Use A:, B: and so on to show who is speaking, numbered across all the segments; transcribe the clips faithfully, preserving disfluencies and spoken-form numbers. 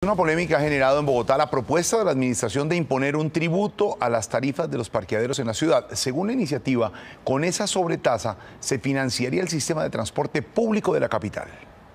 A: Una polémica ha generado en Bogotá la propuesta de la administración de imponer un tributo a las tarifas de los parqueaderos en la ciudad. Según la iniciativa, con esa sobretasa se financiaría el sistema de transporte público de la capital.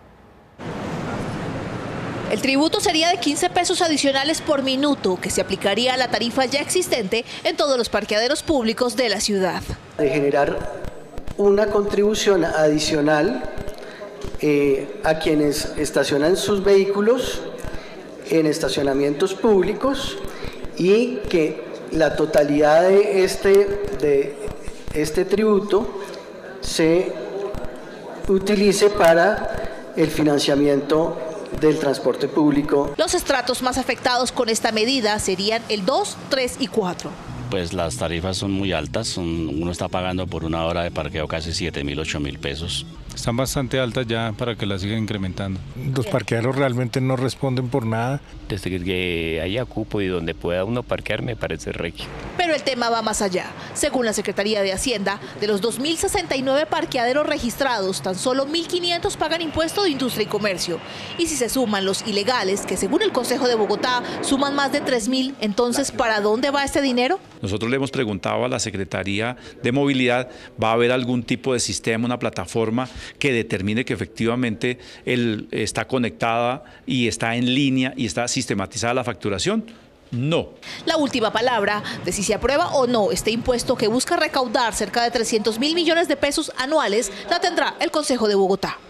B: El tributo sería de quince pesos adicionales por minuto, que se aplicaría a la tarifa ya existente en todos los parqueaderos públicos de la ciudad.
C: De generar una contribución adicional eh, a quienes estacionan sus vehículos en estacionamientos públicos y que la totalidad de este, de este tributo se utilice para el financiamiento del transporte público.
B: Los estratos más afectados con esta medida serían el dos, tres y cuatro.
D: Pues las tarifas son muy altas, son, uno está pagando por una hora de parqueo casi siete mil, ocho mil pesos.
E: Están bastante altas ya para que las sigan incrementando. Los parqueaderos realmente no responden por nada.
F: Desde que haya cupo y donde pueda uno parquear me parece regio.
B: Pero el tema va más allá. Según la Secretaría de Hacienda, de los dos mil sesenta y nueve parqueaderos registrados, tan solo mil quinientos pagan impuesto de industria y comercio. Y si se suman los ilegales, que según el Consejo de Bogotá suman más de tres mil, entonces ¿para dónde va este dinero?
G: Nosotros le hemos preguntado a la Secretaría de Movilidad, ¿va a haber algún tipo de sistema, una plataforma que determine que efectivamente él está conectada y está en línea y está sistematizada la facturación? No.
B: La última palabra de si se aprueba o no este impuesto que busca recaudar cerca de trescientos mil millones de pesos anuales la tendrá el Consejo de Bogotá.